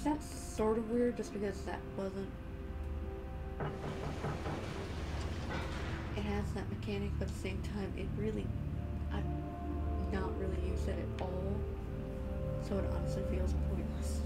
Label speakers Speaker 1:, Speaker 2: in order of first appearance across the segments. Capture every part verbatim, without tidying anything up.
Speaker 1: that's sort of weird just because that wasn't... It has that mechanic, but at the same time, it really... I've not really used it at all. So it honestly feels pointless.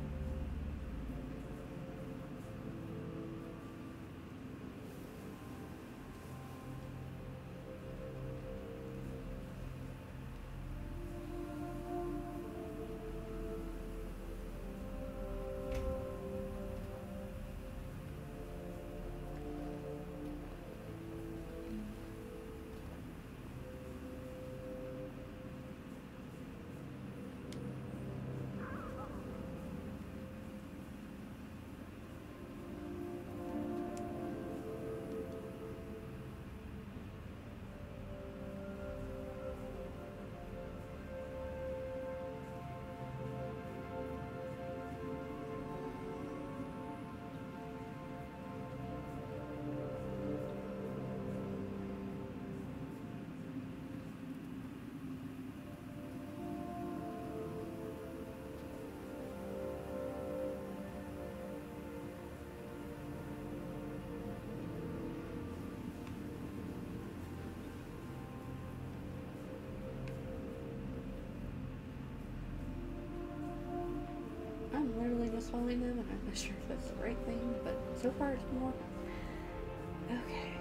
Speaker 1: I'm literally just following them, and I'm not sure if that's the right thing, but so far it's more... Okay.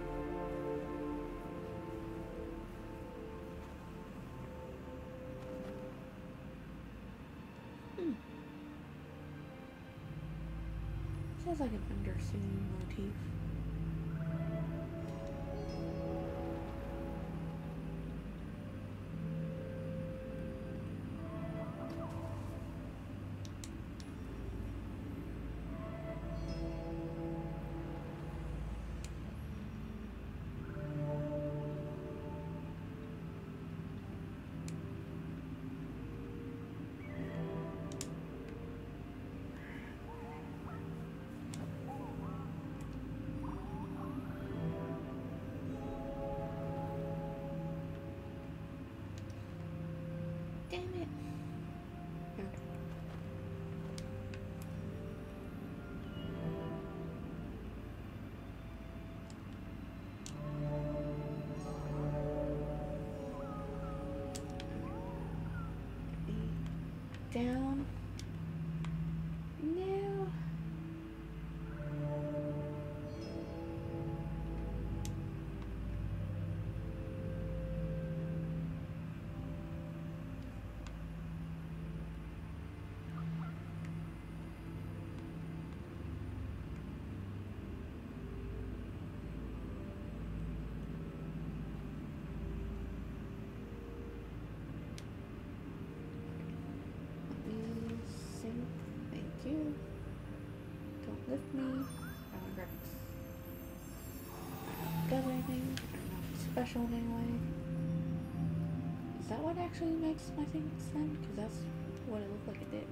Speaker 1: Hmm. Sounds like an undersea motif. Damn it. Okay. Down. No. Thank you. Don't lift me. I want to grab this. I don't know if it does anything. I don't know if it's special in any way. Is that what actually makes my thing extend? Because that's what it looked like it did.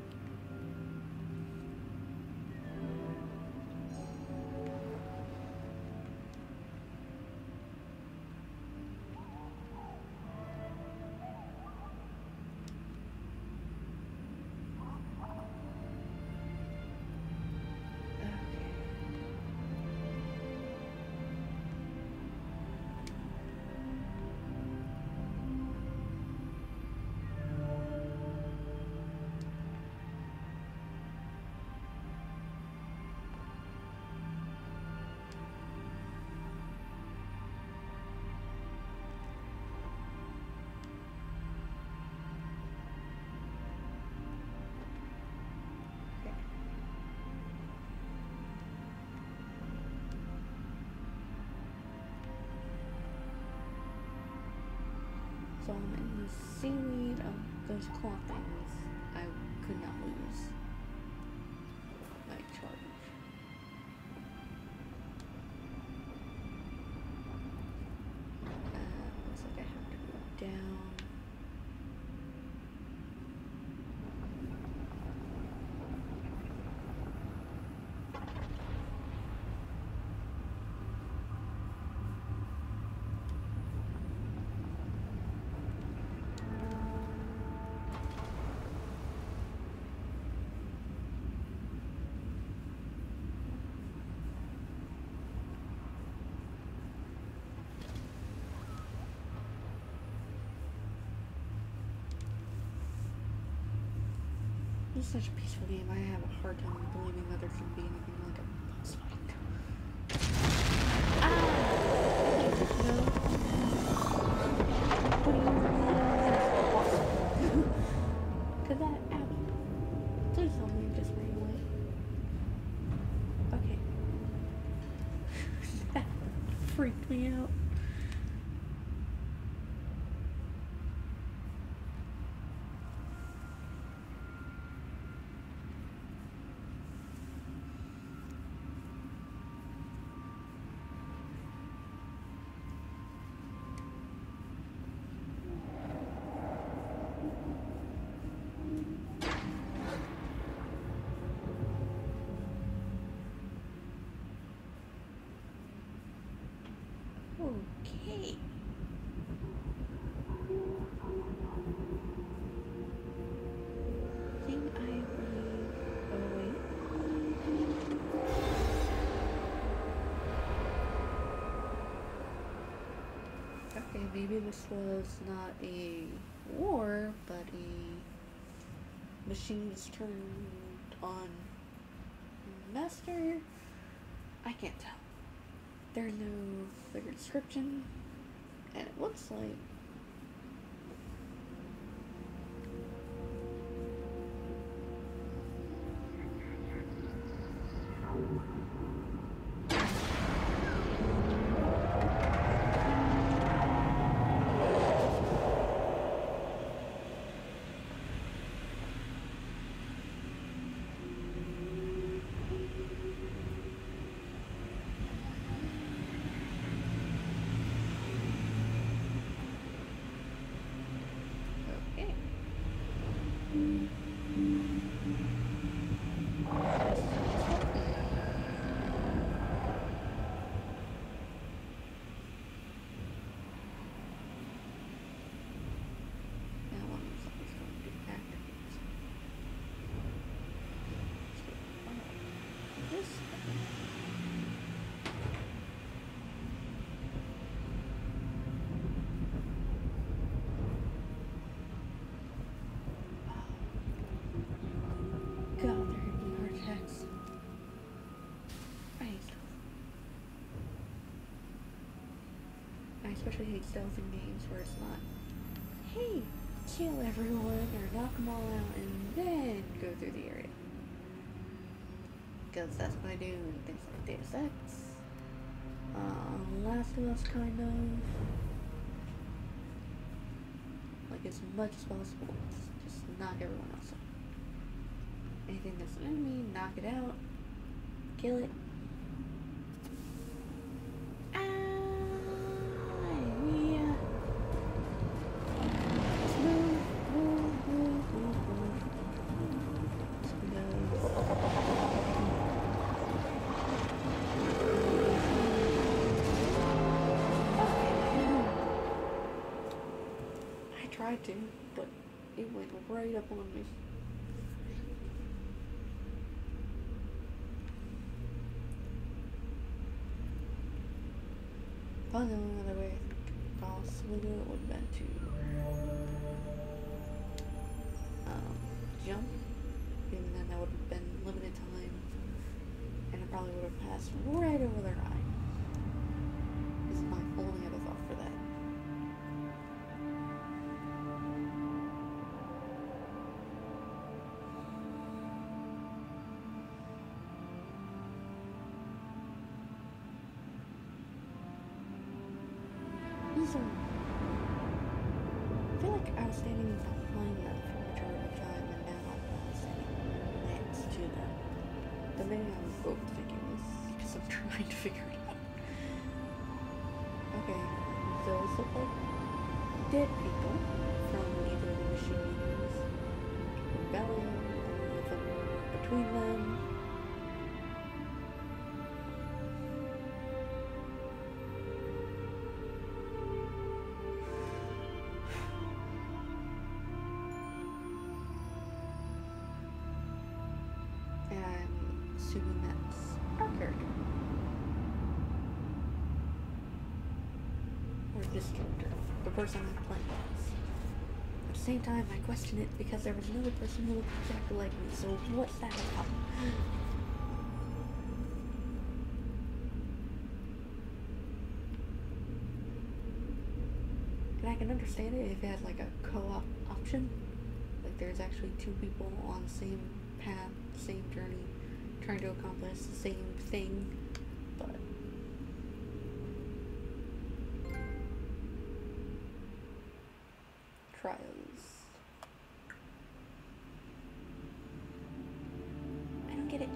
Speaker 1: So I'm in the seaweed of those claw things. I could not lose my charge. Uh, looks like I have to go down. It's such a peaceful game. I have a hard time believing that there should be anything like a boss fight. Ah! No. What do you mean? Could that happen? Please tell me just ran away. Okay. That freaked me out. Okay. Thing I believe. Oh wait. Okay, maybe this was not a war, but a machines turned on master. I can't tell. There's no clear description, and it looks like God, they're hitting me heart attacks. I hate stealth. I especially hate stealth in games where it's not, hey, kill everyone or knock them all out and then go through the area. Because that's what I do in things like Deus Ex, um, Last of Us, kind of. Like, as much as possible, just knock everyone else out. Anything that's an enemy, knock it out, kill it. Ah, yeah. Let's move, move, move, move, move. Let's go. I tried to, but it went right up on me. Probably the only other way I could possibly do it would have been to um, jump. Even then, that would have been limited time, and it probably would have passed right over their eye. Is my only other thought for that. So, I feel like I was standing behind them for the majority of the time, and now I'm standing next to them. But maybe I'm both thinking this, because I'm trying to figure it out. Okay, those look like dead people from either the machines, rebellion, or the war between them. Assuming that's our character. Or this character. The person I'm playing as. same time, I question it because there was another person who looked exactly like me, so what's that about? And I can understand it if it had like a co-op option. Like there's actually two people on the same path, same journey, trying to accomplish the same thing, but trials. I don't get it.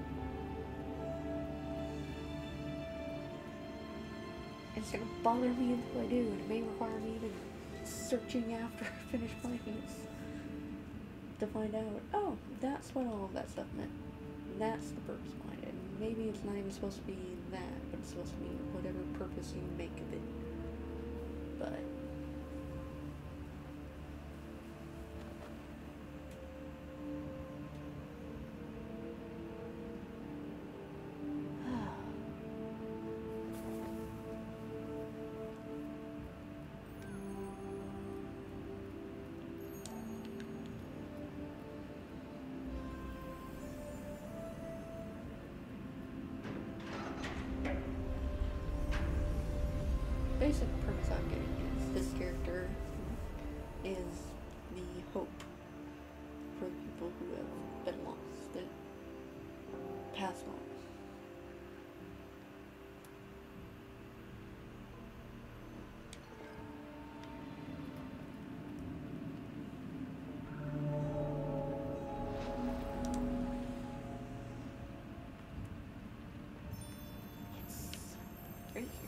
Speaker 1: It's gonna bother me until I do, and it may require me even searching after I finish playing it to find out, oh, that's what all of that stuff meant. That's the purpose behind it. And maybe it's not even supposed to be that, but it's supposed to be whatever purpose you make of it. But basic premise I'm getting is this character is the hope for the people who have been lost, that passed on. Yes, right here.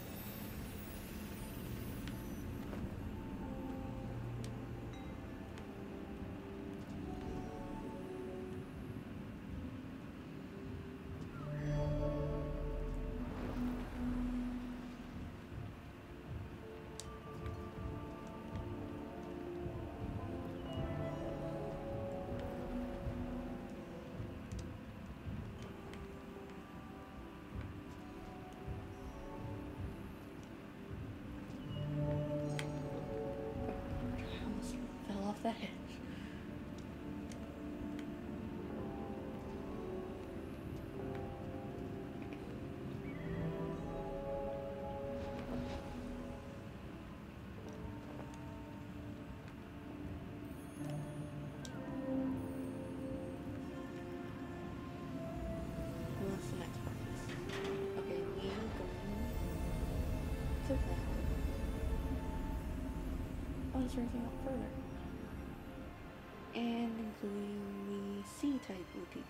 Speaker 1: I almost fell off that edge. What's the next part? Okay, we are going to that. Oh, it's raising up further. And including the C-type motif.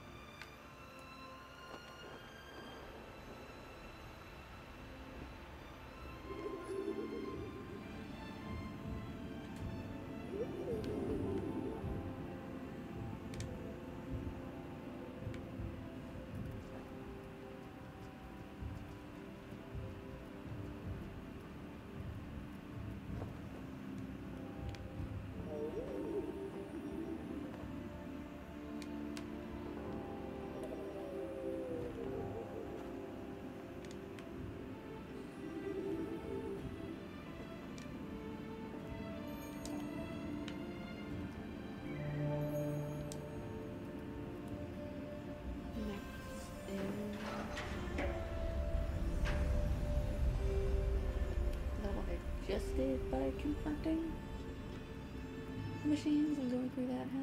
Speaker 1: Just did by confronting machines and going through that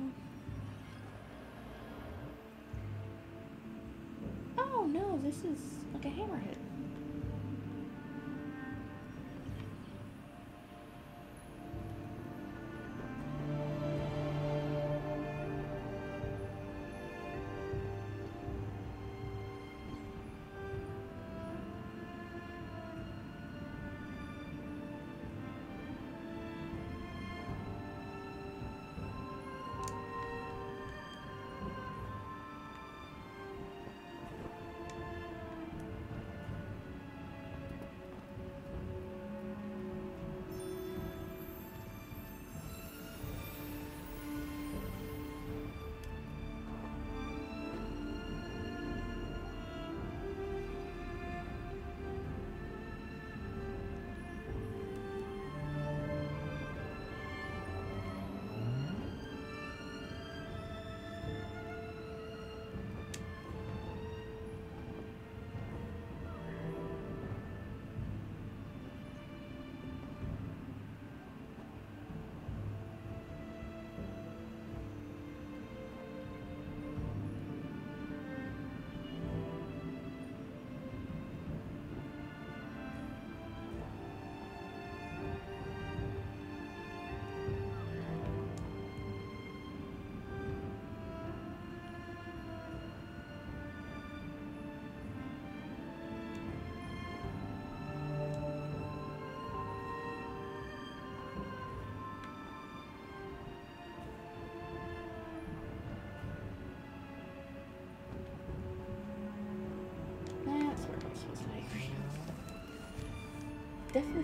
Speaker 1: hell. Oh no, this is like a hammerhead.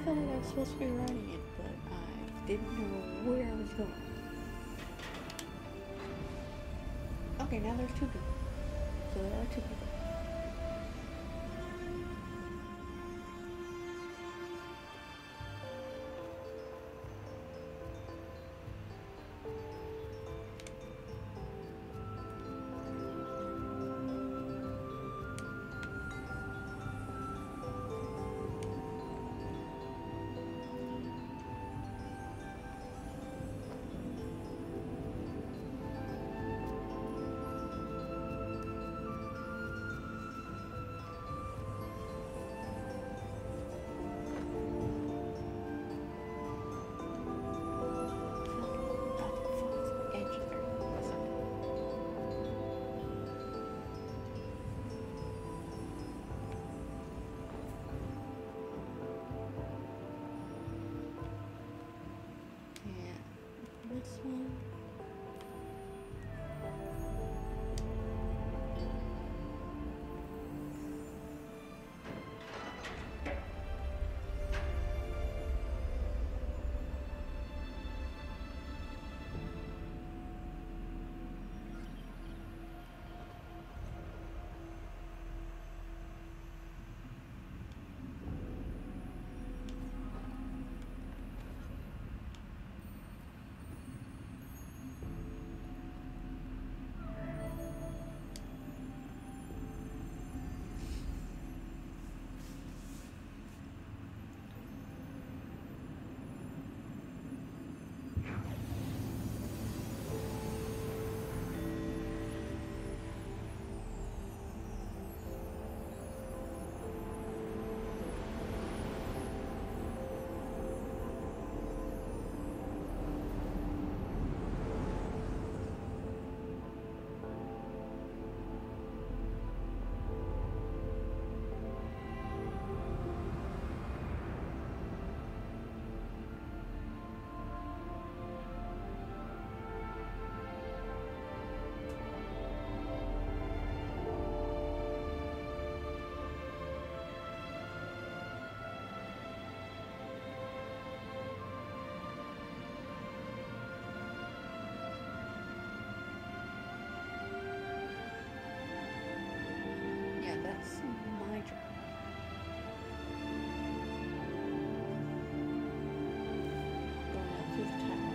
Speaker 1: thought that I was supposed to be riding it, but I didn't know where I was going. Okay, now there's two people. So there are two people. This one. That's my job. Going up through the tower.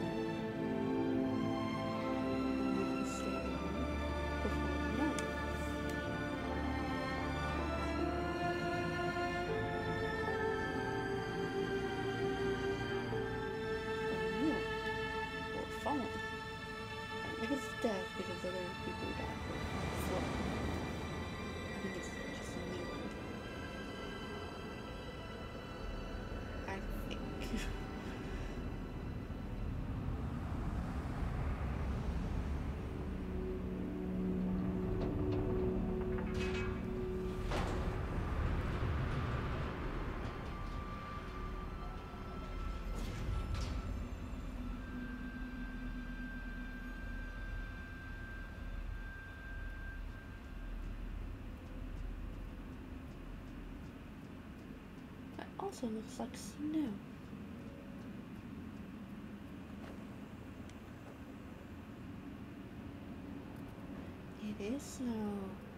Speaker 1: And standing before the gnome. A mule. Or fallen. I think it's death because other people died from flood. I think it's just a new one. I think. Also looks like snow. It is snow.